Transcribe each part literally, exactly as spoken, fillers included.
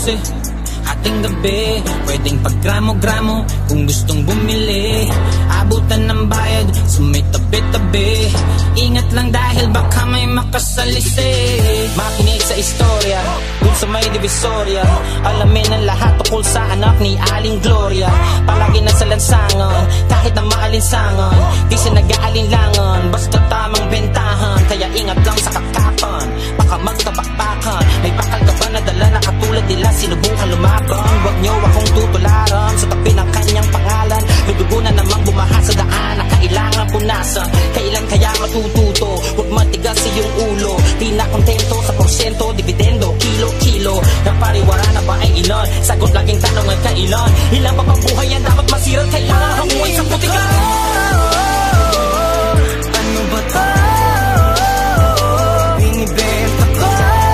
dose, ating gabi, pwedeng paggramo-gramo kung gustong bumili. Abutan ng bayad sa may tabi-tabi. Ingat lang dahil baka may makasalisi. Makinig sa istorya dun sa may divisoria. Alamin ang lahat tukol sa anak ni Aling Gloria. Palagi nasa lansangan kahit na maalinsangan. Di siya nag-aalinlangan basta tamang bentahan. Kaya ingat lang sa kakapan, baka magkabakbakan. May bakal ka ba na dala na katulad nila sinubukan lumaban? Huwag niyo akong tutularan sa tabi ng kanyang pangalan. May dugo na namang bumaha sa daan na kailangan punasan. Kailan kaya matututo? Huwag matigas iyong ulo. Di na kontento sa porsyento, dividendo, kilo-kilo. Napariwara na ba ay ilan? Sagot laging tanong ay kailan? Ilang pa pang buhay yan dapat masirat? Kailangan hanguin sa putika. Ano ba to? Binibenta ko.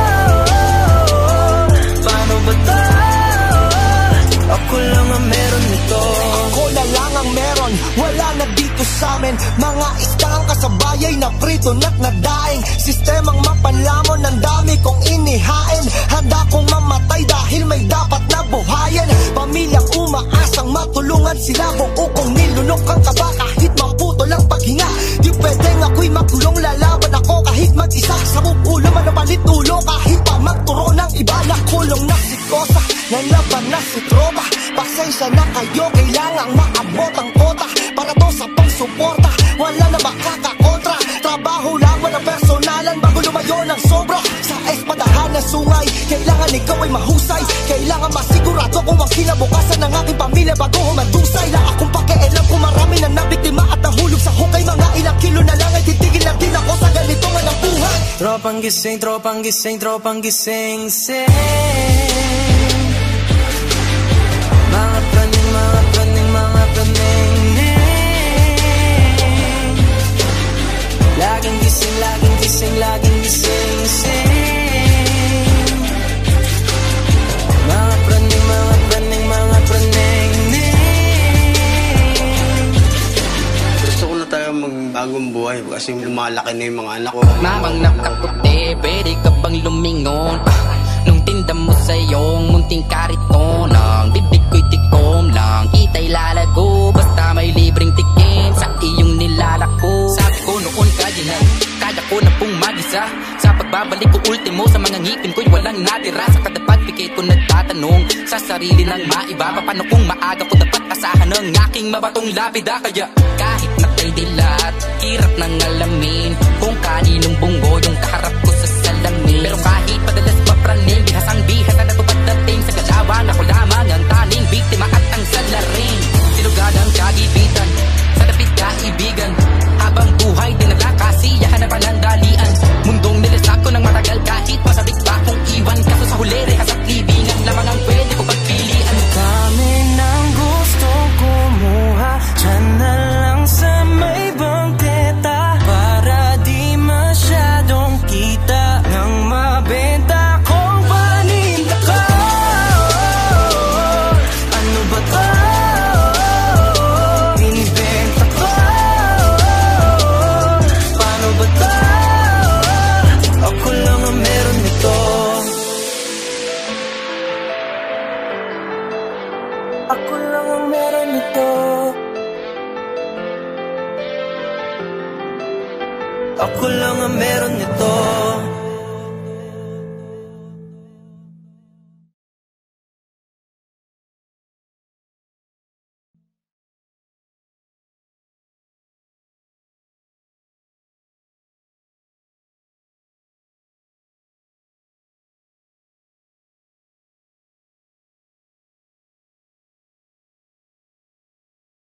Paano ba to? Ako lang ang meron nito. Ako na lang ang meron, wala na dito sa amin. Mga istang kasabayay na prito na't nadaing. Sistemang mapanlamon, ang dami kong inihain. Handa kong mamatay dahil may dapat na buhayin. Pamilyang umaasang matulungan sila. Buo kong nilunok ang kaba kahit maputo lang paghinga. Di pwedeng ako'y makulong, lalaban ako kahit mag-isa. Sa ulo man napalit ulo kahit pa magturo ng iba. Nakulong na si Kosa, nalaban na si Tropa. Pasensya na kayo, kailangang maabot ang kota. Para to sa pangsuporta, wala na makakakontra. Trabaho lang, walang personalan bago lumayo ng sobra. Sa espadahan na sungay, kailangan ikaw ay mahusay. Kailangan masigurado kung ang kinabukasan ng aking pamilya bago humadusay. La akong pakialam kung marami na nabiktima at nahulog sa hukay. Mga ilang kilo na lang ay titigil lang din ako sa ganito nga ng buhay. Tropang gising, tropang gising, tropang gising, sing. Mga praning, mga praning, mga praning, laging gising, laging gising, laging gising, sing. Mga praning, mga praning, mga praning. Gusto ko na tayo magbagong buhay kasi lumalaki na yung mga anak ko. Mamang nakaputi, pwede ka bang lumingon? Nung tinda mo sa iyong munting kariton, ang bibig ko'y tikom lang, itay lalago. Basta may libreng tikim sa iyong nilalako. Sabi ko noon kaya na, kaya ko na pong mag-isa. Sa pagbabalik ko ultimo sa mga ngipin ko'y walang natira. Sa kada pagpikit ko nagtatanong sa sarili ng maiba. Paano kung maaga ko dapat asahan ng aking mabatong lapida? Kaya kahit matay dilat, hirap nang alamin kung kaninong bungo yung kaharap ko sa salamin. Pero kahit padalas mapraning, bihasang bihas na natupad dating sa galawan. Ako lamang ang taning biktima at ang salarin. Sinugad ang kagibitan, sa dapit kaibigan. Habang buhay dinala kasiyahan na panandalian. Mundong nilisak ko ng matagal kahit masabik pa kong iwan. Kaso sa huli rehas at libingan lamang ang pwede ko pagpilian. Kami nang gusto kumuha, dyan na lang sa may bangketa. Para di masyadong kita nang mabenta kong paninda ko. Ano ba to? Binibenta ko. Paano ba to? Ako lang ang meron nito. Ako lang ang meron nito. Ako lang ang meron nito.